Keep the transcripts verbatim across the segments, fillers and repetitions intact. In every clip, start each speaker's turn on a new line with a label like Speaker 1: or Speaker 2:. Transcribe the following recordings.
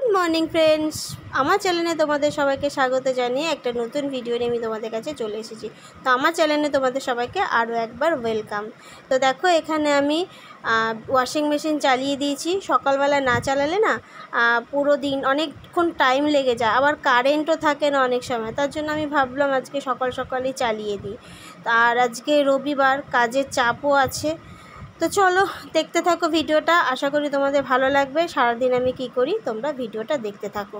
Speaker 1: Morning friends, আমার চ্যানেলে তোমাদের সবাইকে স্বাগত জানিয়ে একটা নতুন ভিডিও নিয়ে আমি তোমাদের কাছে চলে এসেছি। তো আমার চ্যানেলে তোমাদের সবাইকে আরও একবার ওয়েলকাম। তো দেখো, এখানে আমি ওয়াশিং মেশিন চালিয়ে দিয়েছি। সকালবেলা না চালালে না পুরো দিন অনেকক্ষণ টাইম লেগে যায়, আবার কারেন্টও থাকে না অনেক সময়। তার জন্য আমি ভাবলাম আজকে সকাল সকালই চালিয়ে দিই। আর আজকে রবিবার, কাজের চাপও আছে। তো চলো দেখতে থাকো ভিডিওটা, আশা করি তোমাদের ভালো লাগবে। সারাদিন আমি কি করি তোমরা ভিডিওটা দেখতে থাকো।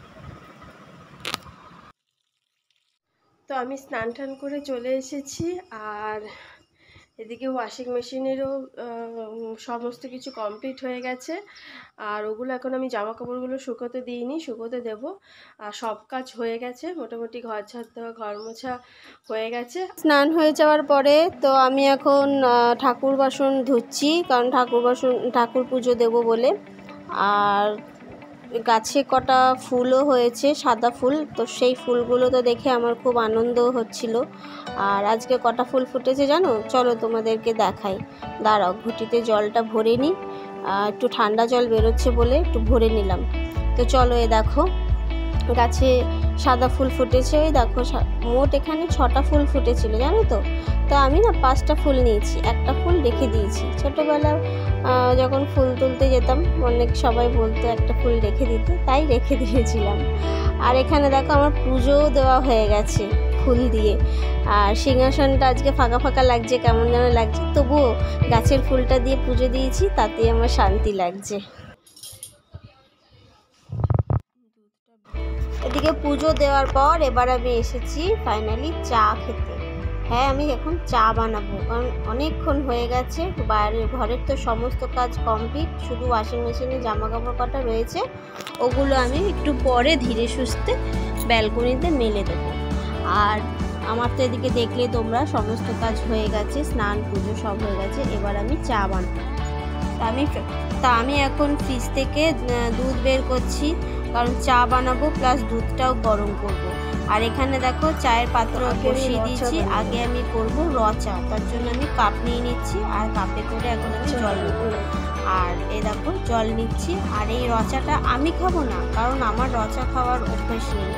Speaker 1: তো আমি স্নান টান করে চলে এসেছি, আর এদিকে ওয়াশিং মেশিনেরও সমস্ত কিছু কমপ্লিট হয়ে গেছে। আর ওগুলো এখন আমি জামা কাপড়গুলো শুকোতে দিইনি, শুকোতে দেবো। আর সব কাজ হয়ে গেছে মোটামুটি, ঘর ঝাড় দেওয়া, ঘর মোছা হয়ে গেছে। স্নান হয়ে যাওয়ার পরে তো আমি এখন ঠাকুর বাসন ধুচ্ছি, কারণ ঠাকুর বাসন ঠাকুর পুজো দেবো বলে। আর গাছে কটা ফুলও হয়েছে, সাদা ফুল, তো সেই ফুলগুলো তো দেখে আমার খুব আনন্দ হচ্ছিল। আর আজকে কটা ফুল ফুটেছে জানো? চলো তোমাদেরকে দেখাই। দাঁড়াও, ঘটিতে জলটা ভরে নিই, একটু ঠান্ডা জল বেরোচ্ছে বলে একটু ভরে নিলাম। তো চলো, এ দেখো গাছে সাদা ফুল ফুটেছে। ওই দেখো, মোট এখানে ছটা ফুল ফুটেছিল জানো তো। তো আমি না পাঁচটা ফুল নিয়েছি, একটা ফুল রেখে দিয়েছি। ছোটোবেলায় যখন ফুল তুলতে যেতাম অনেক সবাই বলতো একটা ফুল রেখে দিতে, তাই রেখে দিয়েছিলাম। আর এখানে দেখো আমার পুজোও দেওয়া হয়ে গেছে ফুল দিয়ে। আর সিংহাসনটা আজকে ফাঁকা ফাঁকা লাগছে, কেমন যেন লাগছে, তবুও গাছের ফুলটা দিয়ে পুজো দিয়েছি, তাতেই আমার শান্তি লাগছে। এদিকে পুজো দেওয়ার পর এবার আমি এসেছি ফাইনালি চা খেতে। হ্যাঁ, আমি এখন চা বানাবো, কারণ অনেকক্ষণ হয়ে গেছে। বাইরের ঘরের তো সমস্ত কাজ কমপ্লিট, শুধু ওয়াশিং মেশিনে জামা কাপড় কাটা রয়েছে, ওগুলো আমি একটু পরে ধীরে সুস্থে ব্যালকনিতে মেলে দেবো। আর আমার তো এদিকে দেখলে তোমরা সমস্ত কাজ হয়ে গেছে, স্নান পুজো সব হয়ে গেছে। এবার আমি চা বানাবো। তা আমি তা আমি এখন ফ্রিজ থেকে দুধ বের করছি, কারণ চা বানাবো প্লাস দুধটাও গরম করব। আর এখানে দেখো চায়ের পাত্র বসিয়ে দিয়েছি। আগে আমি করব র চা, তার জন্য আমি কাপ নিয়ে নিচ্ছি, আর কাপে করে এখন আমি জল নেব। আর এই দেখো জল নিচ্ছি। আর এই র চাটা আমি খাবো না, কারণ আমার র চা খাওয়ার অভ্যাস নেই।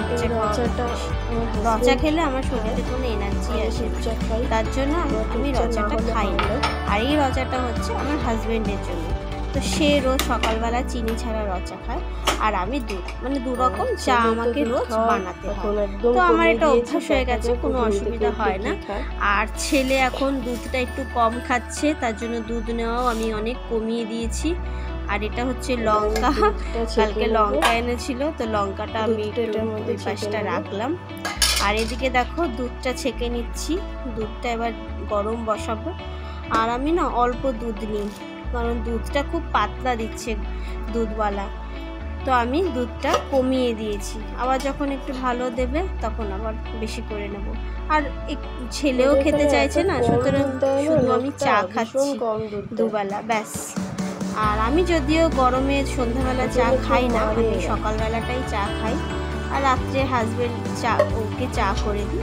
Speaker 1: র চা খেলে আমার শরীরে কোনো এনার্জি আসে, তার জন্য আমি র চাটা খাই না। আর এই র চাটা হচ্ছে আমার হাজব্যান্ডের জন্য। তো সে রোজ সকালবেলা চিনি ছাড়া র চা খায়, আর আমি দুধ, মানে দু রকম চা আমাকে রোজ বানাতে হয়। তো আমার এটা অভ্যাস হয়ে গেছে, কোনো অসুবিধা হয় না। আর ছেলে এখন দুধটা একটু কম খাচ্ছে, তার জন্য দুধ নেওয়াও আমি অনেক কমিয়ে দিয়েছি। আর এটা হচ্ছে লঙ্কা, কালকে লঙ্কা এনেছিল, তো লঙ্কাটা আমি এটার মধ্যে পাশটা রাখলাম। আর এদিকে দেখো দুধটা ছেঁকে নিচ্ছি, দুধটা এবার গরম বসাবো। আর আমি না অল্প দুধ নিই, কারণ দুধটা খুব পাতলা দিচ্ছে দুধওয়ালা, তো আমি দুধটা কমিয়ে দিয়েছি। আবার যখন একটু ভালো দেবে তখন আবার বেশি করে নেব। আর ছেলেও খেতে চাইছে না, সুতরাং শুধু আমি চা খাচ্ছি দুবেলা, ব্যাস। আর আমি যদিও গরমে সন্ধ্যাবেলা চা খাই না, আমি সকালবেলাটাই চা খাই, আর রাত্রে হাজবেন্ড চা ওকে চা করে দিই।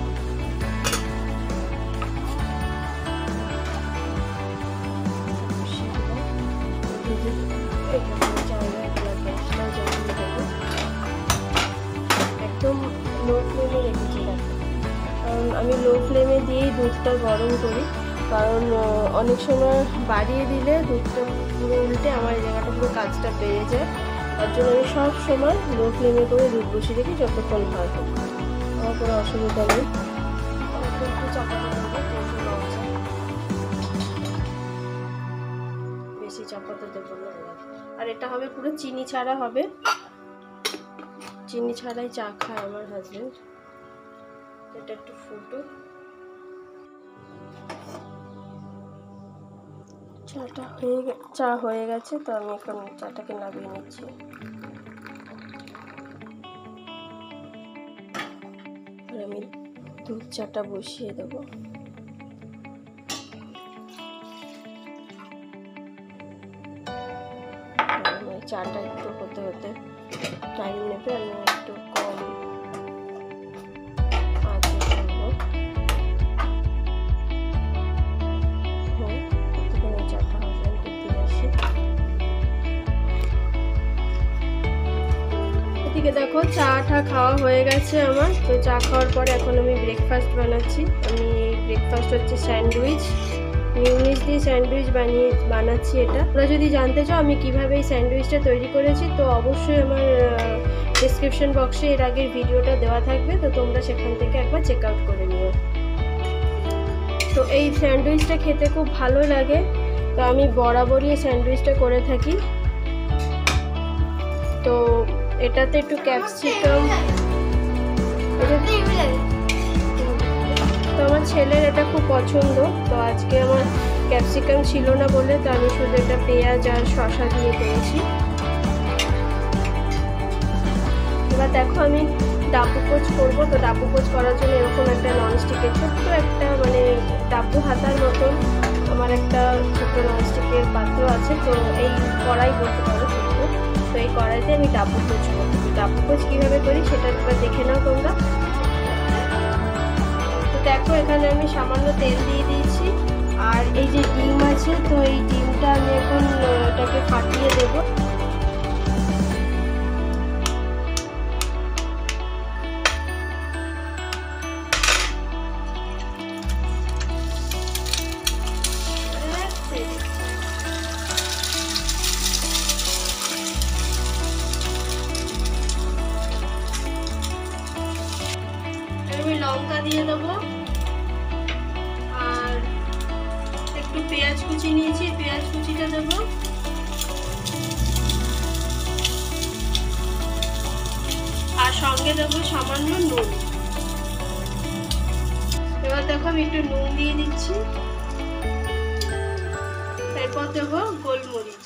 Speaker 1: একদম লো ফ্লেমে রেখেছি, কারণ আমি লো ফ্লেমে দিয়েই দুধটা গরম করি, কারণ অনেক সময় বাড়িয়ে দিলে দুধটা পুরো উল্টে আমার এই জায়গাটা পুরো কাজটা বেড়ে যায়। তার জন্য আমি সব সময় লো ফ্লেমে করে দুধ বসিয়ে রেখি, যতক্ষণ হয় হোক, আমার কোনো অসুবিধা নেই। বেশি চাপাতে দেবো না। আর এটা হবে পুরো চিনি ছাড়া হবে, চিনি ছাড়াই চা খায় আমার হাজবেন্ড। এটা একটু ফুটো, চাটা হয়ে চা হয়ে গেছে, তো আমি এখন চাটাকে নামিয়ে নিচ্ছি। আমি দুধ চাটা বসিয়ে দেবো। চাটা একটু হতে হতে টাইম নেবে, আমি একটু কম আঁচে করবো। চাটা হাজবেন্ডকে দিয়ে আসি। এদিকে দেখো চা টা খাওয়া হয়ে গেছে আমার। তো চা খাওয়ার পরে এখন আমি ব্রেকফাস্ট বানাচ্ছি। আমি ব্রেকফাস্ট হচ্ছে স্যান্ডউইচ, মিউনিস দিয়ে স্যান্ডউইচ বানিয়ে বানাচ্ছি এটা। তোমরা যদি জানতে চাও আমি কিভাবে এই স্যান্ডউইচটা তৈরি করেছি তো অবশ্যই আমার ডেসক্রিপশন বক্সে এর আগের ভিডিওটা দেওয়া থাকবে, তো তোমরা সেখান থেকে একবার চেক আউট করে নিও। তো এই স্যান্ডউইচটা খেতে খুব ভালো লাগে, তো আমি বরাবরই এই স্যান্ডউইচটা করে থাকি। তো এটাতে একটু ক্যাপসিকাম, তো আমার ছেলের এটা খুব পছন্দ। তো আজকে আমার ক্যাপসিকাম ছিল না বলে তো আমি শুধু একটা পেঁয়াজ আর শসা দিয়ে করেছি। এবার দেখো আমি ডাব্বু পোচ করবো। তো ডাব্বু পোচ করার জন্য এরকম একটা ননস্টিকের ছোট্ট একটা মানে ডাব্বু হাতার মতন আমার একটা ছোট্ট ননস্টিকের পাত্র আছে। তো এই কড়াই বলতে পারো ছোট্ট, তো এই কড়াইতে আমি ডাব্বু পোচ করবো। ডাব্বু পোচ কীভাবে করি সেটা একবার দেখে নাও তোমরা। তো দেখো এখানে আমি সামান্য তেল দিয়ে দিয়েছি, আর এই যে ডিম আছে তো এই ডিমটা আমি এখন এটাকে ফাটিয়ে দেবো। আমি লঙ্কা দিয়ে দেবো, আর একটু পেঁয়াজ কুচি নিয়েছি, পেঁয়াজ কুচিটা দেবো, আর সঙ্গে দেবো সামান্য নুন। এবার দেখো আমি একটু নুন দিয়ে দিচ্ছি, এরপর দেবো গোলমরিচ।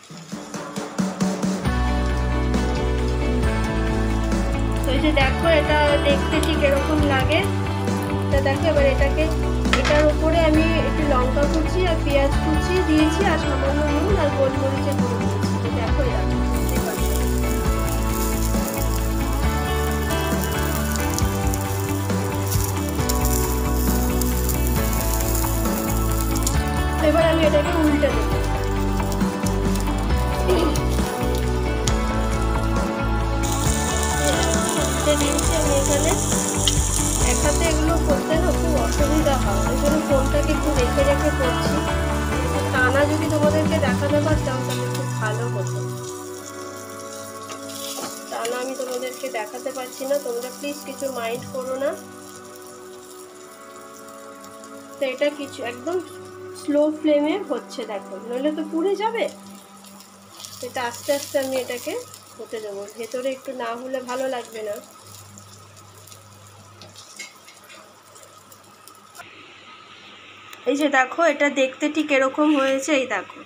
Speaker 1: তো এই যে দেখো এটা দেখতে ঠিক এরকম লাগে। তা দেখো এবার এটাকে এটার উপরে আমি একটু লঙ্কা কুচি আর পেঁয়াজ কুচি দিয়েছি, আর সামান্য নুন আর গোলমরিচের গুঁড়ো দিয়েছি। তো দেখো এরকম এবার আমি এটাকে উল্টে দেবো। দিয়েছি আমি এখানে একসাথে এগুলো করতে না খুব অসুবিধা হয়, ওই জন্য ফোনটাকে একটু রেখে রেখে করছি। টানা যদি তোমাদেরকে দেখাতে পারতাম তাহলে খুব ভালো হতো, টানা আমি তোমাদেরকে দেখাতে পারছি না, তোমরা প্লিজ কিছু মাইন্ড করো না। তো এটা কিছু একদম স্লো ফ্লেমে হচ্ছে দেখো, নইলে তো পুড়ে যাবে। এটা আস্তে আস্তে আমি এটাকে হতে দেবো, ভেতরে একটু না হলে ভালো লাগবে না। এই যে দেখো এটা দেখতে ঠিক এরকম হয়েছে, এই দেখো।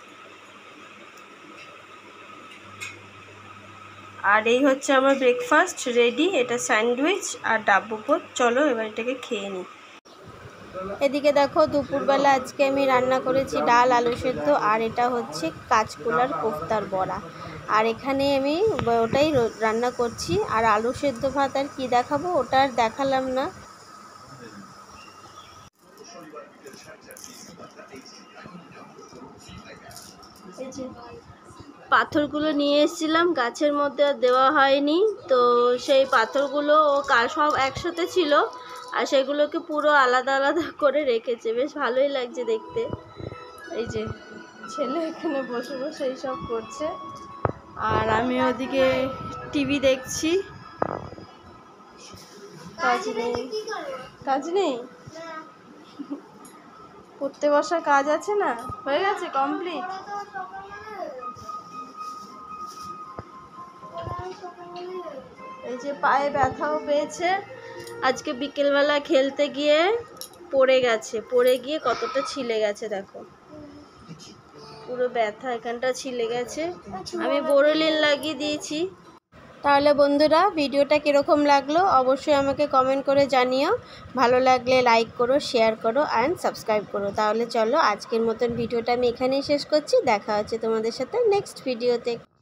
Speaker 1: আর এই হচ্ছে আমার ব্রেকফাস্ট রেডি, এটা স্যান্ডউইচ আর ডাব্বু পোচ। চলো এবার এটাকে খেয়ে নিই। এদিকে দেখো দুপুরবেলা আজকে আমি রান্না করেছি ডাল আলু সেদ্ধ, আর এটা হচ্ছে কাঁচকলার কোফতার বড়া। আর এখানে আমি ওটাই রান্না করছি, আর আলু সেদ্ধ ভাত আর কি দেখাবো, ওটা আর দেখালাম না। এই যে পাথরগুলো নিয়ে এসেছিলাম গাছের মধ্যে, আর দেওয়া হয়নি, তো সেই পাথরগুলো ও কাল সব একসাথে ছিল, আর সেগুলোকে পুরো আলাদা আলাদা করে রেখেছে, বেশ ভালোই লাগছে দেখতে। এই যে ছেলে এখানে বসে বসে এইসব করছে, আর আমি ওদিকে টিভি দেখছি। কাজ নেই, কাজ নেই, পড়তে বসার কাজ আছে না, হয়ে গেছে কমপ্লিট। এই যে পায়ে ব্যথাও পেয়েছে, আজকে বিকেলবেলা খেলতে গিয়ে পড়ে গেছে, পড়ে গিয়ে কতটা ছিলে গেছে দেখো, পুরো ব্যথা এখানটা ছিলে গেছে। আমি বোরোলিন লাগিয়ে দিয়েছি। তাহলে বন্ধুরা ভিডিওটা কীরকম লাগলো অবশ্যই আমাকে কমেন্ট করে জানিও, ভালো লাগলে লাইক করো, শেয়ার করো অ্যান্ড সাবস্ক্রাইব করো। তাহলে চলো আজকের মতন ভিডিওটা আমি এখানেই শেষ করছি, দেখা হচ্ছে তোমাদের সাথে নেক্সট ভিডিওতে।